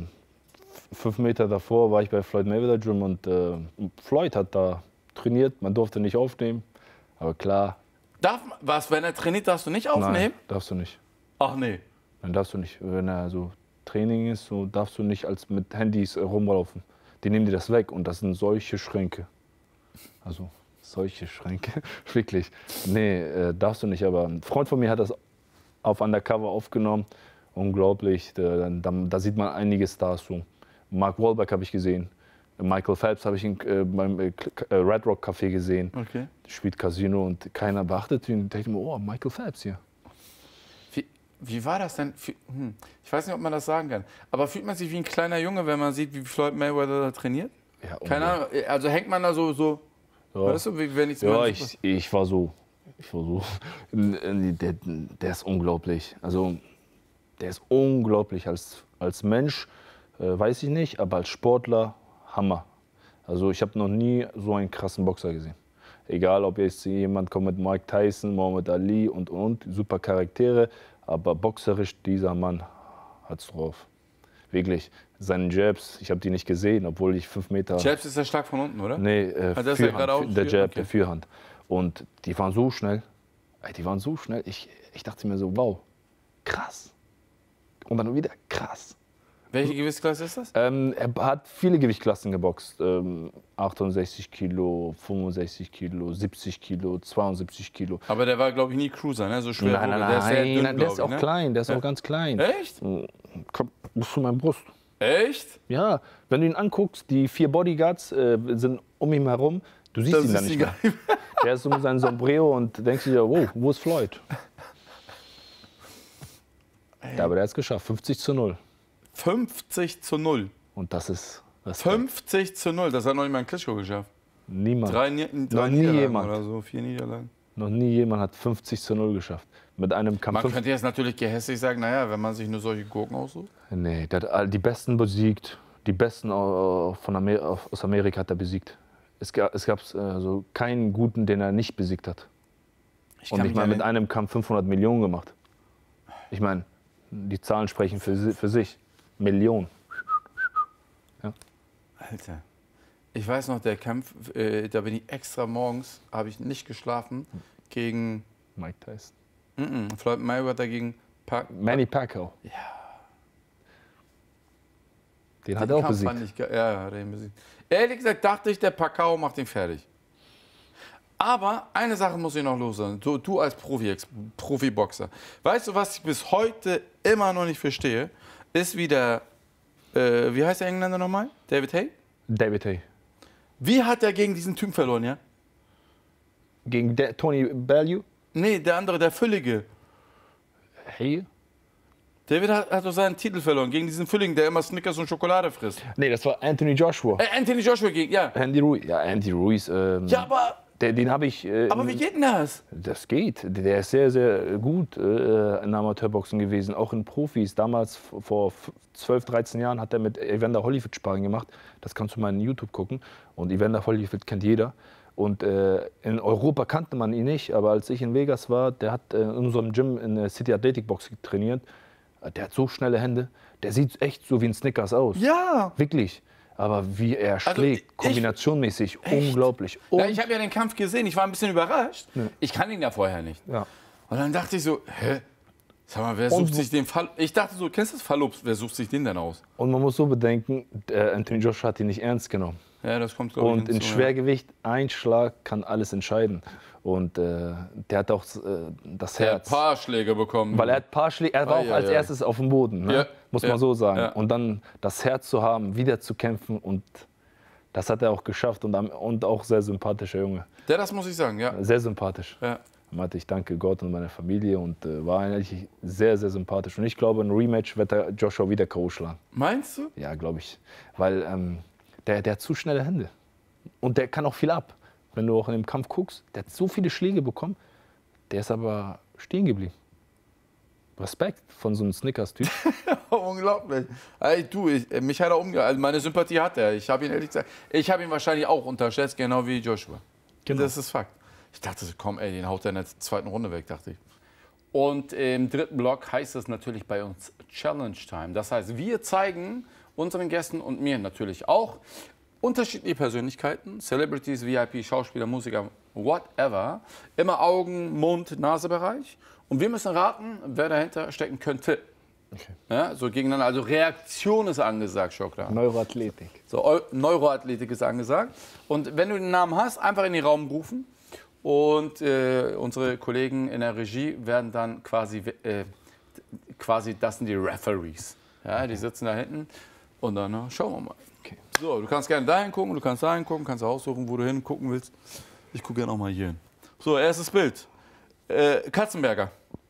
fünf Meter davor war ich bei Floyd Mayweather Gym und äh, Floyd hat da trainiert. Man durfte nicht aufnehmen, aber klar. Darf, man- was, wenn er trainiert, darfst du nicht aufnehmen? Nein, darfst du nicht. Ach nee. Dann darfst du nicht. Wenn er so Training ist, so darfst du nicht als mit Handys äh, rumlaufen. Die nehmen dir das weg und das sind solche Schränke. Also solche Schränke, wirklich. Nee, äh, darfst du nicht. Aber ein Freund von mir hat das auf Undercover aufgenommen. Unglaublich. Da, da, da sieht man einige Stars so. Mark Wahlberg habe ich gesehen. Michael Phelps habe ich in, äh, beim äh, Red Rock Café gesehen. Okay. Spielt Casino und keiner beachtet ihn. Da dachte ich mir, oh, Michael Phelps hier. Wie, wie war das denn? Fü- Hm. Ich weiß nicht, ob man das sagen kann. Aber fühlt man sich wie ein kleiner Junge, wenn man sieht, wie Floyd Mayweather da trainiert? Ja, Keine Ahnung. Also hängt man da so, so Ja. weißt du, wie, wenn ich Ja, ich, ich war so. Ich war so. Der, der ist unglaublich. Also, der ist unglaublich. Als, als Mensch äh, weiß ich nicht, aber als Sportler, Hammer. Also, ich habe noch nie so einen krassen Boxer gesehen. Egal, ob jetzt jemand kommt mit Mike Tyson, Muhammad Ali und und, super Charaktere, aber boxerisch, dieser Mann hat's drauf. Wirklich. Seinen Jabs, ich habe die nicht gesehen, obwohl ich fünf Meter... Jabs ist der stark von unten, oder? Nee, äh, Ah, das ist ja Fürhand, gerade auch der Für- Jab, okay. der Fürhand. Und die waren so schnell. Ey, die waren so schnell. Ich, ich dachte mir so, wow, krass. Und dann wieder krass. Welche Gewichtsklasse ist das? Ähm, er hat viele Gewichtsklassen geboxt. Ähm, achtundsechzig Kilo, fünfundsechzig Kilo, siebzig Kilo, zweiundsiebzig Kilo. Aber der war, glaube ich, nie Cruiser, ne? So schwer. Nein, nein, wurde. Der ist sehr nein, dünn, nein, der glaub ist ich, auch ne? klein, der ist Ja. auch ganz klein. Echt? Komm, bis zu meiner Brust. Echt? Ja, wenn du ihn anguckst, die vier Bodyguards äh, sind um ihn herum, du siehst Das ihn dann ist nicht die mehr. Der ist so mit seinem Sombrero und denkst dir, wow, wo ist Floyd? Ja, aber der hat es geschafft, fünfzig zu null. fünfzig zu null. Und das ist das fünfzig zu null, das hat noch nicht mal ein Klitschko geschafft. niemand. Drei, Ni- drei Noch nie Niederlagen jemand. oder so, vier Niederlagen. Noch nie jemand hat fünfzig zu null geschafft. Mit einem Kampf. Man fünf- könnte jetzt natürlich gehässig sagen, naja, wenn man sich nur solche Gurken aussucht. Nee, der hat all- die Besten besiegt. Die Besten au- von Amer aus Amerika hat er besiegt. Es gab es gab's, äh, so keinen Guten, den er nicht besiegt hat. Ich Und kann ich mich meine, mit erinnern- einem Kampf fünfhundert Millionen gemacht. Ich meine, die Zahlen sprechen für, si- für sich. Millionen. Alter, ich weiß noch, der Kampf, äh, da bin ich extra morgens, habe ich nicht geschlafen, gegen Mike Tyson. mm -mm, Floyd Mayweather gegen Park. Manny Pacquiao. Ja. Den hat Den er auch Kampf besiegt. fand ich ge- ja, ja, hat er ihn besiegt. Ehrlich gesagt dachte ich, der Pacquiao macht ihn fertig. Aber eine Sache muss ich noch loswerden. Du, du als Profi, Profiboxer. Weißt du, was ich bis heute immer noch nicht verstehe? Ist wie der, äh, wie heißt der Engländer nochmal? David Hay? David Hay. Wie hat er gegen diesen Typen verloren, ja? Gegen De Tony Bellew. Nee, der andere, der Füllige. Hay? David hat, hat doch seinen Titel verloren gegen diesen Fülligen, der immer Snickers und Schokolade frisst. Nee, das war Anthony Joshua. Äh, Anthony Joshua gegen, ja. Andy Ruiz. Ja, Andy Ruiz. Ähm, Ja, aber, der, den habe ich. Äh, aber wie geht denn das? Das geht. Der ist sehr, sehr gut äh, in Amateurboxen gewesen, auch in Profis. Damals vor zwölf, dreizehn Jahren hat er mit Evander Holyfield Sparring gemacht. Das kannst du mal in YouTube gucken. Und Evander Holyfield kennt jeder. Und äh, in Europa kannte man ihn nicht, aber als ich in Vegas war, der hat äh, in unserem Gym in der City Athletic Box trainiert. Der hat so schnelle Hände. Der sieht echt so wie ein Snickers aus. Ja. Wirklich. Aber wie er schlägt, ich- kombinationmäßig, unglaublich. Und, Ja, ich habe ja den Kampf gesehen, ich war ein bisschen überrascht. Ich kann ihn ja vorher nicht. ja. Und dann dachte ich so, hä? Sag mal, wer Und sucht wo- sich den Fall? Ich dachte so, kennst du das Fallops? Wer sucht sich den denn aus? Und man muss so bedenken, der Anthony Joshua hat ihn nicht ernst genommen. Ja, das kommt, glaube ich, Und in hinzu, ja. Schwergewicht, ein Schlag kann alles entscheiden. Und äh, der hat auch äh, das Er hat Herz. ein paar Schläge bekommen. Weil er hat ein paar Schläge, er war Ei, auch ei, als ei. erstes auf dem Boden, ne? Ja, muss ja, man so sagen. ja. Und dann das Herz zu haben, wieder zu kämpfen, und das hat er auch geschafft. Und, am- und auch sehr sympathischer Junge. Ja, das muss ich sagen, ja. Sehr sympathisch. ja. Er meinte, ich danke Gott und meiner Familie, und äh, war eigentlich sehr, sehr sympathisch. Und ich glaube, ein Rematch wird er Joshua wieder K O schlagen. Meinst du? Ja, glaube ich. Weil ähm, der, der hat zu schnelle Hände. Und der kann auch viel ab. Wenn du auch in dem Kampf guckst, der hat so viele Schläge bekommen, der ist aber stehen geblieben. Respekt von so einem Snickers-Typ. Unglaublich. Ey, du, ich, mich hat er umge... Also meine Sympathie hat er. Ich habe ihn ehrlich gesagt... Ich habe ihn wahrscheinlich auch unterschätzt, genau wie Joshua. Genau. Das ist Fakt. Ich dachte so, komm, ey, den haut er in der zweiten Runde weg, dachte ich. Und im dritten Block heißt es natürlich bei uns Challenge Time. Das heißt, wir zeigen unseren Gästen und mir natürlich auch unterschiedliche Persönlichkeiten, Celebrities, V I P, Schauspieler, Musiker, whatever. Immer Augen, Mund, Nasebereich. Und wir müssen raten, wer dahinter stecken könnte. Okay. Ja, so gegeneinander. Also Reaktion ist angesagt, Schokra. Neuroathletik. So, Eu- Neuroathletik ist angesagt. Und wenn du den Namen hast, einfach in den Raum rufen. Und äh, unsere Kollegen in der Regie werden dann quasi, äh, quasi das sind die Referees. Ja, die sitzen da hinten. Und dann na, schauen wir mal. Okay. So, du kannst gerne dahin gucken, du kannst dahin gucken, kannst aussuchen, wo du hingucken willst. Ich gucke gerne auch mal hier hin. So, erstes Bild. Äh, Katzenberger.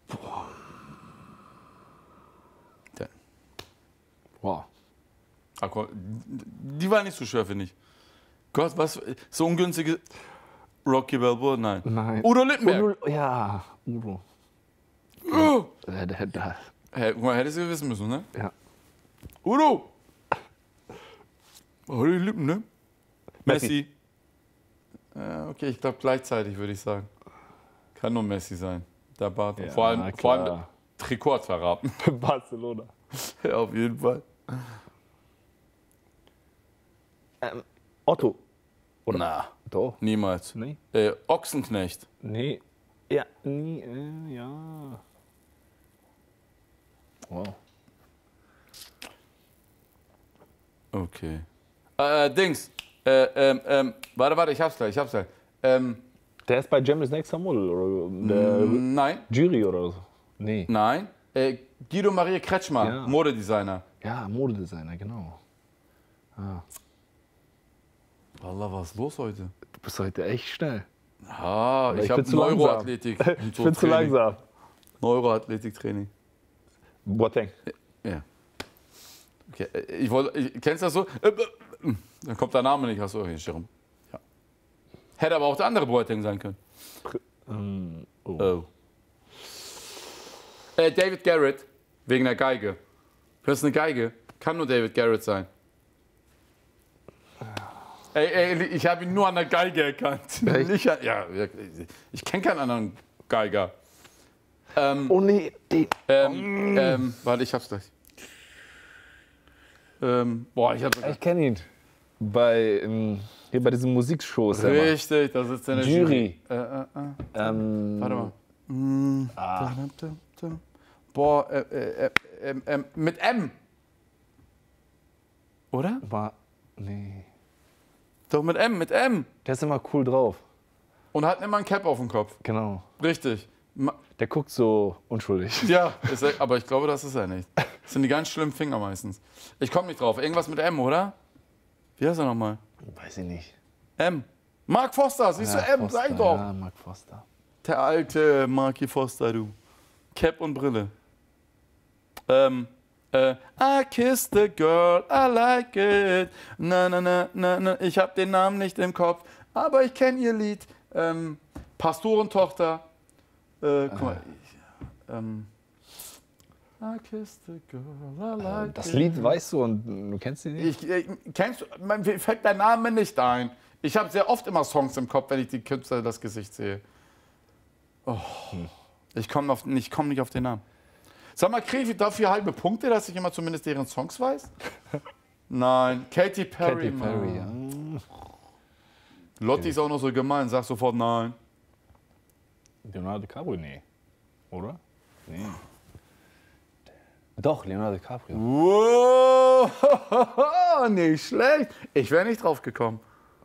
Der. Wow. Ach, komm, die war nicht so schwer, finde ich. Gott, was? So ungünstige. Rocky Balboa? Nein. Nein. Udo Littenberg. Udo, ja, Udo. Oh. Der, der, der, Hey, guck mal, hättest du wissen müssen, ne? ja. Udo! Oh, die Lippen, ne? Messi. Messi. Ja, okay, ich glaube gleichzeitig, würde ich sagen. Kann nur Messi sein. Der Bart. Ja, vor, allem, vor allem klar. Trikot hat verraten. Barcelona. Ja, auf jeden Fall. Ähm, Otto. Oder? Na, Doch. niemals. Nee. Äh, Ochsenknecht. Nee. Ja, nie, äh, ja. Wow. Okay. Äh, Dings. Äh, ähm, ähm, warte, warte, ich hab's gleich, ich hab's gleich. Ähm, Der ist bei Germany's Next Topmodel oder der nein, Jury oder so. Nee. nein. Äh, Guido Maria Kretschmer, Ja. Modedesigner. Ja, Modedesigner, genau. Wallah, was ist los heute? Du bist heute echt schnell. Ah, ich, ich habe bin zu Neuroathletik. und Ich so bin zu Training. langsam. Neuroathletiktraining. Boateng. Ja. Okay, äh, ich wollte, ich, kennst du das so? Äh, äh, Dann kommt der Name nicht. Achso, okay, Schirm. Ja. Hätte aber auch der andere Boateng sein können. Ähm, oh. Oh. Äh, David Garrett, wegen der Geige. Das ist eine Geige. Kann nur David Garrett sein. Ey, ey, ich habe ihn nur an der Geige erkannt. Echt? Nicht an, ja, ich kenne keinen anderen Geiger. Ähm, Oh nee, die. ähm, ähm, warte, ich hab's gleich. Ähm, boah, ich hab's gleich. Ich kenne ihn. Bei, ähm, hier bei diesen Musikshows. der macht. Richtig, das ist eine Jury. Äh, äh, äh. Ähm, Warte mal. Mm, Ah. dum, dum, dum. Boah, äh, äh, äh, äh, äh, mit M. Oder? war, nee. Doch mit M, mit M. Der ist immer cool drauf. Und hat immer ein Cap auf dem Kopf. Genau. Richtig. Ma Der guckt so unschuldig. ja, ist er, aber ich glaube, das ist er nicht. Das sind die ganz schlimmen Finger meistens. Ich komme nicht drauf. Irgendwas mit M, oder? Wie heißt er nochmal? Weiß ich nicht. M. Mark Foster, siehst du M? Foster, Sag ich doch. Ja, Mark Foster. Der alte Marky Foster, du. Cap und Brille. Ähm, äh, I kissed the girl, I like it. Na, na, na, na, na. Ich hab den Namen nicht im Kopf, aber ich kenne ihr Lied. Ähm, Pastorentochter. Äh, guck mal. Ich, ähm, I kissed the girl, I like Das it. Lied weißt du und du kennst ihn nicht? Ich, ich, kennst du, mir fällt der Name nicht ein. Ich habe sehr oft immer Songs im Kopf, wenn ich die Künstler das Gesicht sehe. Oh, ich komme komm nicht auf den Namen. Sag mal, kriege ich dafür halbe Punkte, dass ich immer zumindest deren Songs weiß? Nein, Katy Perry. Katy Perry, ja. Mann. Lotti ist auch noch so gemein, sag sofort nein. Leonardo DiCaprio, nee. Oder? Nee. Doch, Leonardo DiCaprio. Wow, nicht schlecht. Ich wäre nicht drauf gekommen.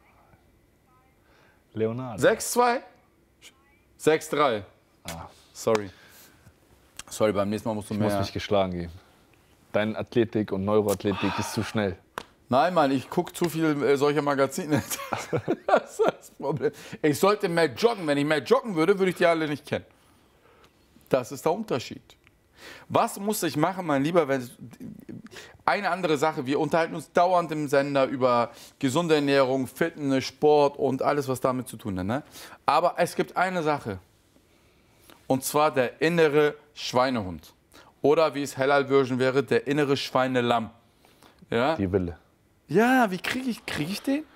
Leonardo. sechs zwei? sechs drei. Ah. Sorry. Sorry, beim nächsten Mal musst du Ich muss mehr. mich geschlagen geben. Deine Athletik und Neuroathletik ist zu schnell. Nein, Mann, ich gucke zu viel äh, solcher Magazine. Das ist das Problem. Ich sollte mehr joggen. Wenn ich mehr joggen würde, würde ich die alle nicht kennen. Das ist der Unterschied. Was muss ich machen, mein Lieber, wenn eine andere Sache, wir unterhalten uns dauernd im Sender über gesunde Ernährung, Fitness, Sport und alles, was damit zu tun hat. Ne? Aber es gibt eine Sache. Und zwar der innere Schweinehund. Oder wie es Halal-Version wäre, der innere Schweinelamm. Ja, Die Wille. ja wie kriege ich, krieg ich den?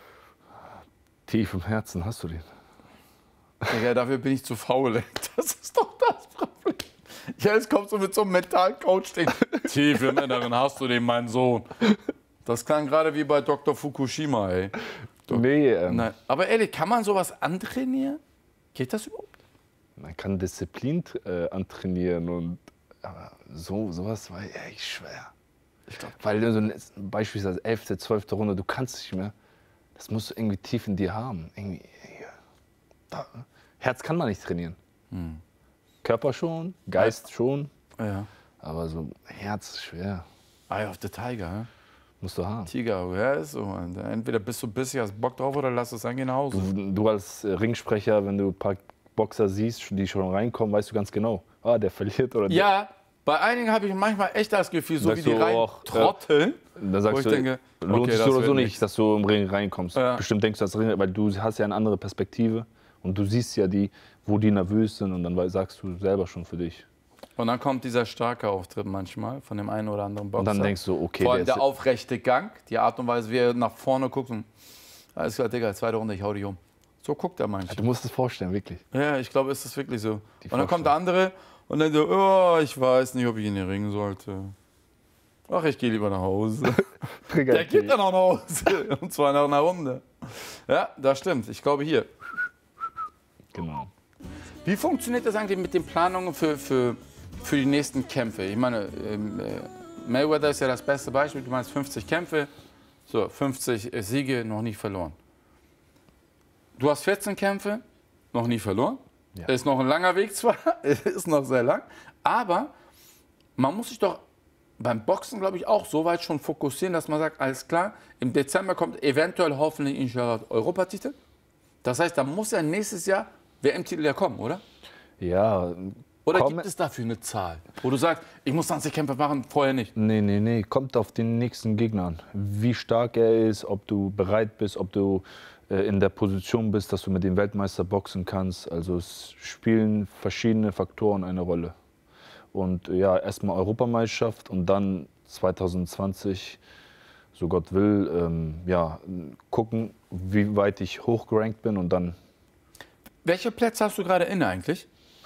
Tief im Herzen hast du den. Ja, dafür bin ich zu faul. Das ist doch das Problem. Ja, jetzt kommst du mit so einem Mentalcoach, den tief im Inneren hast du den, mein Sohn. Das klang gerade wie bei Doktor Fukushima, ey. Nee, ähm, Nein. Aber ehrlich, kann man sowas antrainieren? Geht das überhaupt? man kann Disziplin äh, antrainieren und aber so, sowas war echt schwer. Ich glaub, Weil du so eine, beispielsweise elfte, zwölfte Runde, du kannst nicht mehr. Das musst du irgendwie tief in dir haben. Irgendwie, ja. Da. Herz kann man nicht trainieren. Hm. Körper schon, Geist schon, ja. aber so Herz ist schwer. Eye of the Tiger, hä? Musst du haben. Tiger, ja, ist so. Mann. Entweder bist du bissig, hast Bock drauf oder lass es angehen nach Hause. Du, du als äh, Ringsprecher, wenn du ein paar Boxer siehst, die schon reinkommen, weißt du ganz genau, ah, der verliert oder der. Ja, bei einigen habe ich manchmal echt das Gefühl, so Sagst wie die du rein auch, trotteln. Dann Wo sagst ich du, denke, lohnt okay, sich das so oder wird so nichts. nicht, dass du im Ring reinkommst. Ja. Bestimmt denkst du das Ring, weil du hast ja eine andere Perspektive und du siehst ja die, wo die nervös sind und dann wei- sagst du selber schon für dich. Und dann kommt dieser starke Auftritt manchmal von dem einen oder anderen Boxer. Und dann denkst du, okay, Vor der allem der ist, aufrechte Gang, die Art und Weise, wie er nach vorne guckt und alles klar, Digga, zweite Runde, ich hau dich um. So guckt er manchmal. du musst es vorstellen, wirklich. Ja, ich glaube, ist das wirklich so. Die Und dann kommt der andere und dann so, oh, ich weiß nicht, ob ich ihn hier ringen sollte. Ach, ich gehe lieber nach Hause. Trigger Der geht dann auch nach Hause. Und zwar nach einer Runde. Ja, das stimmt. Ich glaube hier. Genau. Wie funktioniert das eigentlich mit den Planungen für, für, für die nächsten Kämpfe? Ich meine, ähm, äh, Mayweather ist ja das beste Beispiel. Du meinst fünfzig Kämpfe, so fünfzig Siege, noch nie verloren. Du hast vierzehn Kämpfe, noch nie verloren. Ja. Ist noch ein langer Weg zwar, ist noch sehr lang, aber man muss sich doch beim Boxen, glaube ich, auch so weit schon fokussieren, dass man sagt, alles klar, im Dezember kommt eventuell hoffentlich inshallah Europatitel. Das heißt, da muss ja nächstes Jahr W M-Titel ja kommen, oder? Ja. Oder komm, gibt es dafür eine Zahl, wo du sagst, ich muss zwanzig Kämpfe machen, vorher nicht? Nee, nee, nee. Kommt auf den nächsten Gegner an. Wie stark er ist, ob du bereit bist, ob du äh, in der Position bist, dass du mit dem Weltmeister boxen kannst. Also es spielen verschiedene Faktoren eine Rolle. Und ja, erstmal Europameisterschaft und dann zwanzig zwanzig, so Gott will, ähm, ja, gucken, wie weit ich hochgerankt bin und dann. Welche Plätze hast du gerade inne eigentlich?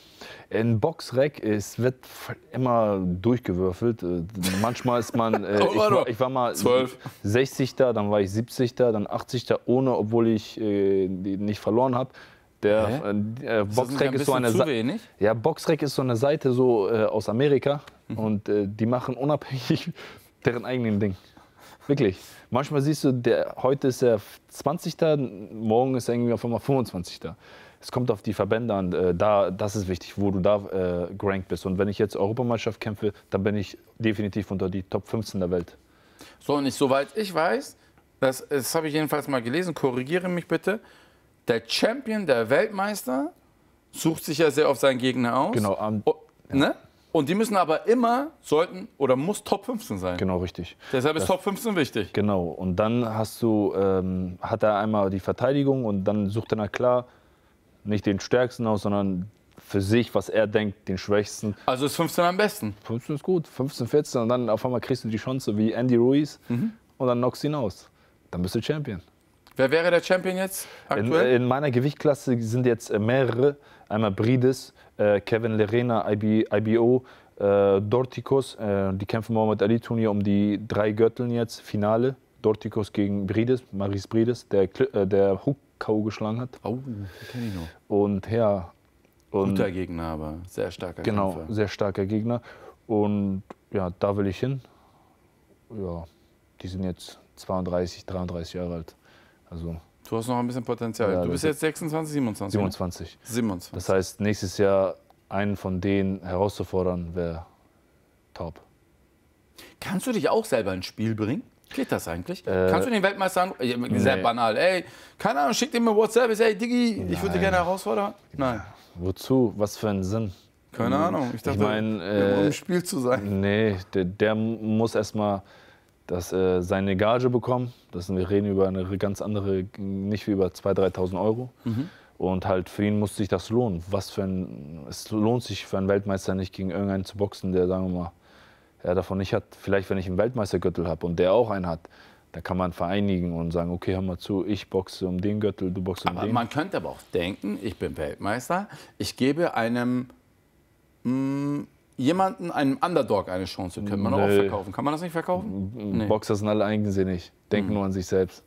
In Boxrec es wird immer durchgewürfelt. Äh, Manchmal ist man, äh, ich, war, ich war mal zwölf. sechzigster, dann war ich siebzigster, dann achtzigster, ohne, obwohl ich äh, die nicht verloren habe. Der äh, Boxrec ist, ist so eine Seite. Ja, Boxrec ist so eine Seite so äh, aus Amerika mhm. und äh, die machen unabhängig deren eigenen Ding. Wirklich. Manchmal siehst du, der, heute ist er zwanzigster, morgen ist er irgendwie auf einmal fünfundzwanzigster. Es kommt auf die Verbände an, äh, da, das ist wichtig, wo du da äh, gerankt bist. Und wenn ich jetzt Europameisterschaft kämpfe, dann bin ich definitiv unter die Top fünfzehn der Welt. So, und ich, soweit ich weiß, das, das habe ich jedenfalls mal gelesen, korrigiere mich bitte, der Champion, der Weltmeister, sucht sich ja sehr auf seinen Gegner aus. Genau. Um, oh, ja. Ne? Und die müssen aber immer, sollten oder muss Top fünfzehn sein. Genau, richtig. Deshalb ist das, Top fünfzehn wichtig. Genau. Und dann hast du, ähm, hat er einmal die Verteidigung und dann sucht er, na klar, nicht den Stärksten aus, sondern für sich, was er denkt, den Schwächsten. Also ist fünfzehn am besten? fünfzehn ist gut, fünfzehn, vierzehn und dann auf einmal kriegst du die Chance wie Andy Ruiz mhm. und dann knockst du ihn aus. Dann bist du Champion. Wer wäre der Champion jetzt aktuell? In, in meiner Gewichtsklasse sind jetzt mehrere. Einmal Brides, äh, Kevin Lerena, I B O, äh, Dorticos. Äh, die kämpfen im Muhammad Ali Turnier um die drei Gürteln jetzt, Finale. Dorticos gegen Brides, Maurice Brides, der, äh, der Hook K O geschlagen hat. Oh, kenn ich noch. Und ja. Und, guter Gegner, aber sehr starker Genau, Kämpfer. sehr starker Gegner. Und ja, da will ich hin. Ja, die sind jetzt zweiunddreißig, dreiunddreißig Jahre alt. Also, du hast noch ein bisschen Potenzial. Ja, du bist jetzt sechsundzwanzig, siebenundzwanzig? siebenundzwanzig. siebenundzwanzig. Das heißt, nächstes Jahr einen von denen herauszufordern, wäre top. Kannst du dich auch selber ins Spiel bringen? Geht das eigentlich? Äh, Kannst du den Weltmeister an? Sehr nee. banal. Ey, keine Ahnung, schick dir mir WhatsApp. Ey, Diggi, ich würde dich gerne herausfordern. Nein. Wozu? Was für einen Sinn? Keine Ahnung. Ich dachte, ich mein, äh, um im Spiel zu sein. Nee, der, der muss erstmal das, äh, seine Gage bekommen. Das, wir reden über eine ganz andere, nicht wie über zweitausend, dreitausend Euro. Mhm. Und halt für ihn muss sich das lohnen. Was für ein, es lohnt sich für einen Weltmeister nicht gegen irgendeinen zu boxen, der, sagen wir mal, ja, davon nicht hat. Vielleicht, wenn ich einen Weltmeistergürtel habe und der auch einen hat, da kann man vereinigen und sagen, okay, hör mal zu, ich boxe um den Gürtel, du boxst um aber den. Man könnte aber auch denken, ich bin Weltmeister, ich gebe einem mh, jemanden, einem Underdog eine Chance. Könnte man Nö. auch verkaufen. Kann man das nicht verkaufen? Nee. Boxer sind alle eigensinnig, denken mhm. nur an sich selbst.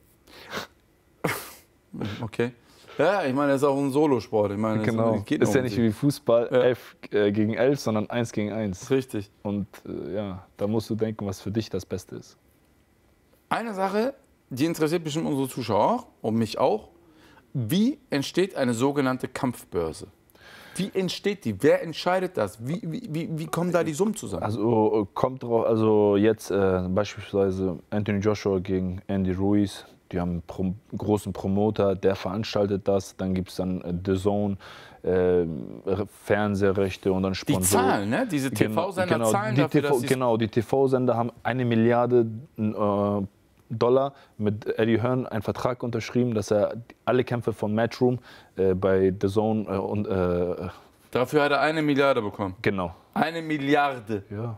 Okay. Ja, ich meine, das ist auch ein Solosport. Ich meine, genau. Es geht ist ja um nicht sich. wie Fußball, ja. elf äh, gegen elf, sondern eins gegen eins. Richtig. Und äh, ja, da musst du denken, was für dich das Beste ist. Eine Sache, die interessiert bestimmt unsere Zuschauer auch und mich auch. Wie entsteht eine sogenannte Kampfbörse? Wie entsteht die? Wer entscheidet das? Wie, wie, wie, wie kommen da die Summen zusammen? Also kommt drauf, also jetzt äh, beispielsweise Anthony Joshua gegen Andy Ruiz. Die haben einen Pro großen Promoter, der veranstaltet das. Dann gibt es dann äh, The Zone, äh, Fernsehrechte und dann Sponsoren. Die zahlen, ne? Diese T V-Sender genau, zahlen die dafür, T V, dass sie... Genau, die T V-Sender haben eine Milliarde äh, Dollar mit Eddie Hearn einen Vertrag unterschrieben, dass er alle Kämpfe von Matchroom äh, bei The Zone äh, und... Äh, dafür hat er eine Milliarde bekommen? Genau. Eine Milliarde? Ja.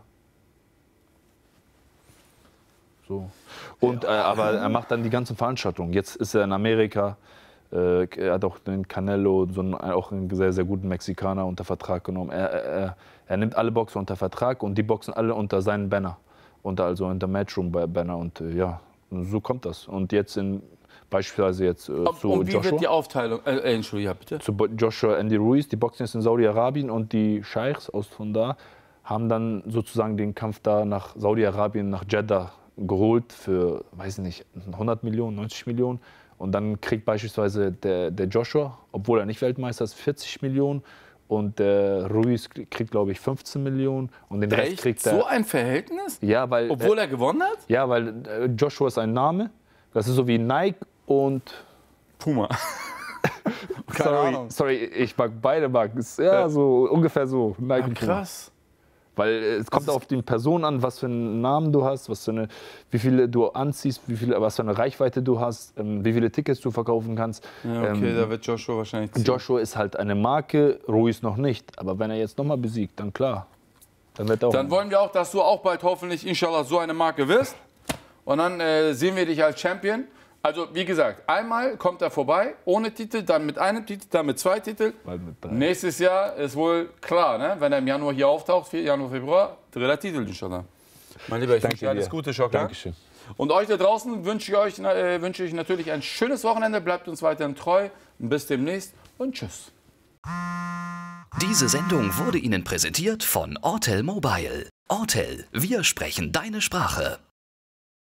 So. Und, äh, aber er macht dann die ganzen Veranstaltungen. Jetzt ist er in Amerika, äh, er hat auch den Canelo, so einen, auch einen sehr, sehr guten Mexikaner unter Vertrag genommen. Er, er, er nimmt alle Boxer unter Vertrag und die boxen alle unter seinen Banner. und also in der Matchroom-Banner und äh, ja, so kommt das. Und jetzt in beispielsweise jetzt äh, Ob, zu und wie Joshua. wird die Aufteilung? Äh, äh, Entschuldigung, ja, bitte. Zu Bo- Joshua Andy Ruiz, die boxen jetzt in Saudi-Arabien und die Scheichs aus von da haben dann sozusagen den Kampf da nach Saudi-Arabien, nach Jeddah geholt für, weiß nicht, hundert Millionen, neunzig Millionen. Und dann kriegt beispielsweise der, der Joshua, obwohl er nicht Weltmeister ist, vierzig Millionen. Und der Ruiz kriegt, glaube ich, fünfzehn Millionen. Und den Rest Echt? kriegt er. So ein Verhältnis? Ja, weil, Obwohl er gewonnen hat? ja, weil äh, Joshua ist ein Name. Das ist so wie Nike und. Puma. Keine sorry, Ahnung. sorry, ich mag beide Marken. Ist Ja, so ungefähr so. Nike Ja, und Puma. krass. Weil äh, es kommt auf die Person an, was für einen Namen du hast, was für eine, wie viele du anziehst, wie viele, was für eine Reichweite du hast, ähm, wie viele Tickets du verkaufen kannst. Ja, okay, Ähm, da wird Joshua wahrscheinlich ziehen. Joshua ist halt eine Marke, Ruiz noch nicht. Aber wenn er jetzt nochmal besiegt, dann klar. Dann wird er auch. Dann wollen wir auch, dass du auch bald hoffentlich, inshallah, so eine Marke wirst. Und dann äh, sehen wir dich als Champion. Also, wie gesagt, einmal kommt er vorbei, ohne Titel, dann mit einem Titel, dann mit zwei Titeln. Bald mit drei. Nächstes Jahr ist wohl klar, ne? Wenn er im Januar hier auftaucht, Januar, Februar, dritter Titel, inshallah. Mein Lieber, ich wünsche dir alles Gute, Schocker. Dankeschön. Und euch da draußen wünsche ich euch äh, wünsche ich natürlich ein schönes Wochenende. Bleibt uns weiterhin treu. Bis demnächst und tschüss. Diese Sendung wurde Ihnen präsentiert von Ortel Mobile. Ortel, wir sprechen deine Sprache.